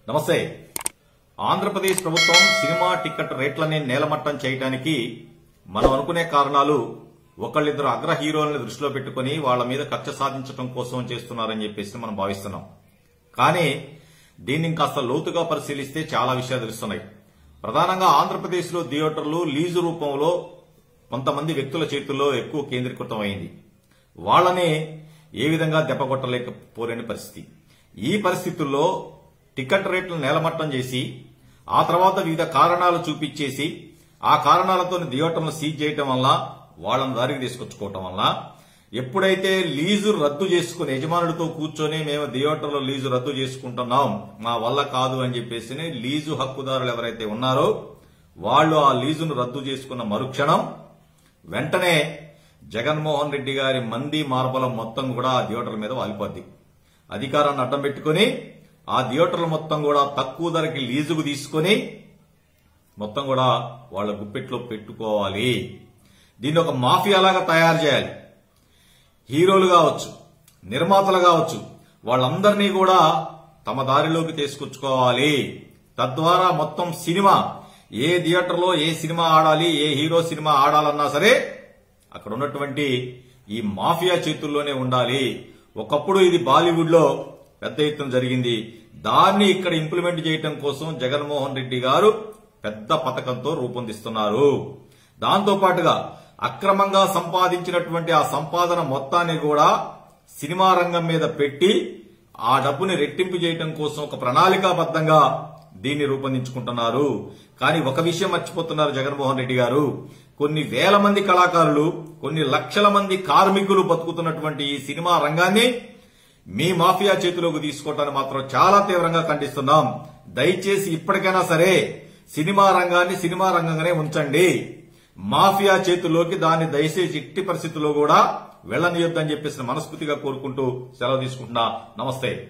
నమస్తే. ఆంధ్రప్రదేశ్ ప్రభుత్వం cinema ticket రేట్లని నేలమట్టం చేయడానికి మనం అనుకునే కారణాలు ఒకళ్ళిద్దరు అగ్ర హీరోలను దృష్టిలో పెట్టుకుని వాళ్ల మీద కక్ష సాధించడం కోసం చేస్తున్నారని చెప్పేసి మనం భావిస్తున్నాం. కానీ దీన్ని కాస్త లోతుగా పరిశీలిస్తే చాలా విషయాలు తెలుస్తున్నాయి. ప్రధానంగా ఆంధ్రప్రదేశ్ లో థియేటర్లు లీజు రూపంలో కొంతమంది వ్యక్తుల చేతుల్లో ఎక్కువ కేంద్రీకృతం అయింది. వాళ్లనే ఏ విధంగా దెబ్బకొట్టలేకపోలేని పరిస్థితి. ఈ పరిస్థితుల్లో టికెట్ రేట్లను నేలమట్టం చేసి ఆ తర్వాత వివిధ కారణాలు చూపించేసి ఆ కారణాలతో థియేటర్లను సీజ్ చేయటం వల్ల వాళ్లను దారికి తీసుకొచ్చుకోవటం వల్ల ఎప్పుడైతే లీజు రద్దు చేసుకుని యజమానులతో కూర్చొని మేము థియేటర్లో లీజు రద్దు చేసుకుంటున్నాం మా వల్ల కాదు అని చెప్పేసి లీజు హక్కుదారులు ఎవరైతే ఉన్నారో వాళ్లు ఆ లీజును రద్దు చేసుకున్న మరుక్షణం వెంటనే జగన్మోహన్ రెడ్డి గారి మంది మార్బలం మొత్తం కూడా ఆ థియేటర్ల మీద వాలిపోద్ది. అధికారాన్ని అడ్డం పెట్టుకుని ఆ థియేటర్లు మొత్తం కూడా తక్కువ ధరకి లీజుకు తీసుకుని మొత్తం కూడా వాళ్ళ గుప్పెట్లో పెట్టుకోవాలి. దీన్ని ఒక మాఫియాలాగా తయారు చేయాలి. హీరోలు కావచ్చు, నిర్మాతలు కావచ్చు, వాళ్ళందరినీ కూడా తమ దారిలోకి తీసుకొచ్చుకోవాలి. తద్వారా మొత్తం సినిమా ఏ థియేటర్లో ఏ సినిమా ఆడాలి, ఏ హీరో సినిమా ఆడాలన్నా సరే అక్కడ ఉన్నటువంటి ఈ మాఫియా చేతుల్లోనే ఉండాలి. ఒకప్పుడు ఇది బాలీవుడ్ లో పెద్ద ఎత్తున జరిగింది. దాన్ని ఇక్కడ ఇంప్లిమెంట్ చేయడం కోసం జగన్మోహన్ రెడ్డి గారు పెద్ద పథకంతో రూపొందిస్తున్నారు. దాంతో పాటుగా అక్రమంగా సంపాదించినటువంటి ఆ సంపాదన మొత్తాన్ని కూడా సినిమా రంగం మీద పెట్టి ఆ డబ్బుని రెట్టింపు చేయడం కోసం ఒక ప్రణాళికాబద్దంగా దీన్ని రూపొందించుకుంటున్నారు. కానీ ఒక విషయం మర్చిపోతున్నారు జగన్మోహన్ రెడ్డి గారు. కొన్ని వేల మంది కళాకారులు, కొన్ని లక్షల మంది కార్మికులు బతుకుతున్నటువంటి ఈ సినిమా రంగాన్ని మీ మాఫియా చేతిలోకి తీసుకోవటాన్ని మాత్రం చాలా తీవ్రంగా ఖండిస్తున్నాం. దయచేసి ఇప్పటికైనా సరే సినిమా రంగాన్ని సినిమా రంగంగానే ఉంచండి. మాఫియా చేతుల్లోకి దాన్ని దయచేసి ఎట్టి పరిస్థితుల్లో కూడా వెళ్లనీయొద్దని చెప్పేసి మనస్ఫూర్తిగా కోరుకుంటూ సెలవు తీసుకుంటున్నా. నమస్తే.